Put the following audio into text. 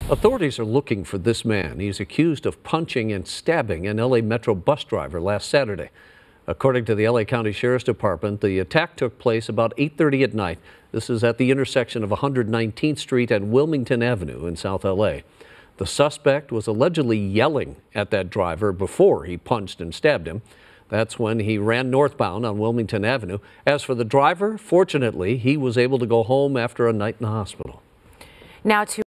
Authorities are looking for this man. He's accused of punching and stabbing an LA Metro bus driver last Saturday. According to the LA County Sheriff's Department, the attack took place about 8:30 at night. This is at the intersection of 119th Street and Wilmington Avenue in South LA. The suspect was allegedly yelling at that driver before he punched and stabbed him. That's when he ran northbound on Wilmington Avenue. As for the driver, fortunately, he was able to go home after a night in the hospital. Now to